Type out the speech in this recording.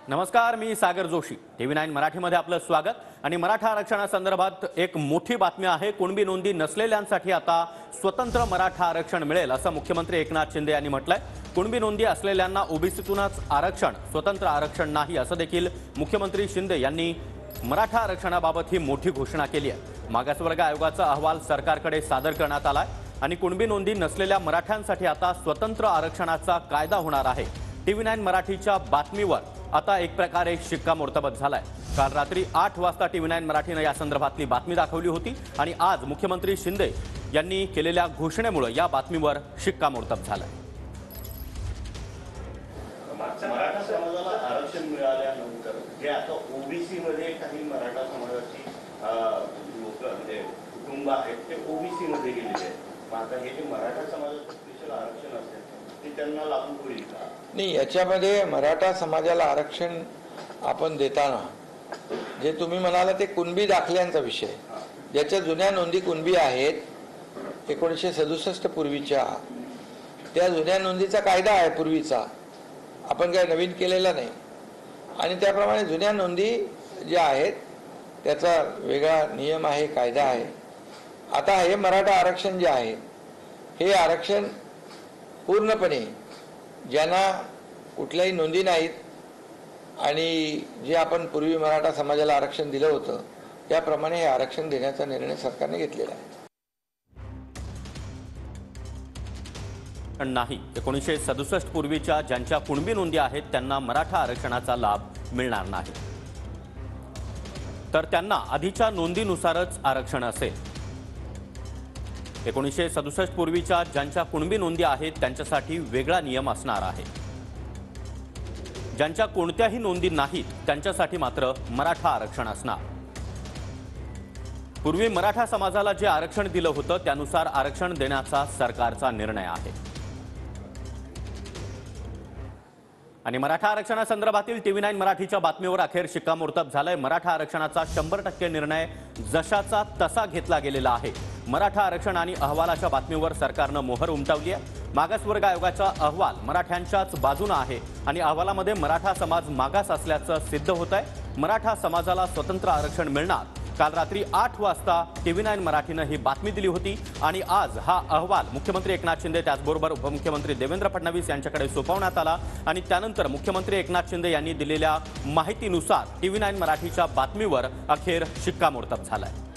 नमस्कार, मी सागर जोशी। TV9 मराठीमध्ये आपलं स्वागत। आणि मराठा आरक्षणासंदर्भात एक मोठी बातमी आहे। कुणबी नोंदी नसलेल्यांसाठी आता स्वतंत्र मराठा आरक्षण मिळेल असं मुख्यमंत्री एकनाथ शिंदे यांनी म्हटलंय। कुणबी नोंदी असलेल्यांना ओबीसीतूनच आरक्षण, स्वतंत्र आरक्षण नाही असं देखील मुख्यमंत्री शिंदे यांनी मराठा आरक्षणाबाबत ही मोठी घोषणा केली आहे। मागासवर्ग आयोगाचा अहवाल सरकारकडे सादर करण्यात आलाय आणि कुणबी नोंदी नसलेल्या मराठ्यांसाठी आता स्वतंत्र आरक्षणाचा कायदा होणार आहे। TV9 मराठीच्या बातमीवर आता एक प्रकारे शिक्कामोर्तब झालाय। काल रात्री 8 वाजता TV9 मराठीने या संदर्भातली बातमी दाखवली होती आणि आज मुख्यमंत्री शिंदे यांनी केलेल्या घोषणेमुळे या बातमीवर शिक्कामोर्तब झालाय। मराठा समाजाला आरक्षण मिळाल्यानंतर जे आता ओबीसी मध्ये काही मराठा समाजाची लोक म्हणजे कुटुंब आहेत ते ओबीसी मध्ये गेलेले आहेत। आता हे जे मराठा समाजाचं स्पेशल आरक्षण असेल ते त्यांना लागू होईल का? नाही, याच्यामध्ये मराठा समाजाला आरक्षण आपण देताना जे तुम्ही म्हणाला ते कुणबी दाखल्यांचा विषय, ज्याच्या जुन्या नोंदी कुणबी आहेत 1967 पूर्वीच्या, त्या जुन्या नोंदीचा कायदा आहे पूर्वीचा, आपण काय नवीन केलेला नाही। आणि त्याप्रमाणे जुन्या नोंदी ज्या आहेत त्याचा वेगळा नियम आहे, कायदा आहे। आता हे मराठा आरक्षण जे आहे हे आरक्षण पूर्णपणे ज्यांना कुठल्याही नोंदी नाहीत आणि जे आपण पूर्वी मराठा समाजाला आरक्षण दिलं होतं त्याप्रमाणे हे आरक्षण देण्याचा निर्णय सरकारने घेतलेला आहे। नाही, 1967 पूर्वीच्या ज्यांच्या कुणबी नोंदी आहेत त्यांना मराठा आरक्षणाचा लाभ मिळणार नाही, तर त्यांना आधीच्या नोंदीनुसारच आरक्षण असेल। 1967 पूर्वीच्या ज्यांच्या कुणबी नोंदी आहेत त्यांच्यासाठी वेगळा नियम असणार आहे। ज्यांच्या कोणत्याही नोंदी नाहीत त्यांच्यासाठी मात्र मराठा आरक्षण असणार। पूर्वी मराठा समाजाला जे आरक्षण दिलं होतं त्यानुसार आरक्षण देण्याचा सरकारचा निर्णय आहे। आणि मराठा आरक्षणासंदर्भातील TV9 मराठीच्या बातमीवर अखेर शिक्कामोर्तब झालंय। मराठा आरक्षणाचा 100% निर्णय जशाचा तसा घेतला गेलेला आहे। मराठा आरक्षण आणि अहवालाच्या बातमीवर सरकारनं मोहर उमटवली आहे। मागासवर्ग आयोगाचा अहवाल मराठ्यांच्याच बाजूने आहे आणि अहवालामध्ये मराठा समाज मागास असल्याचं सिद्ध होत आहे। मराठा समाजाला स्वतंत्र आरक्षण मिळणार। काल रात्री 8 वाजता TV9 मराठीने ही बातमी दिली होती आणि आज हा अहवाल मुख्यमंत्री एकनाथ शिंदे त्याचबरोबर उपमुख्यमंत्री देवेंद्र फडणवीस यांच्याकडे सोपवण्यात आला आणि त्यानंतर मुख्यमंत्री एकनाथ शिंदे यांनी दिलेल्या माहितीनुसार TV9 मराठीच्या बातमीवर अखेर शिक्कामोर्तब झालाय।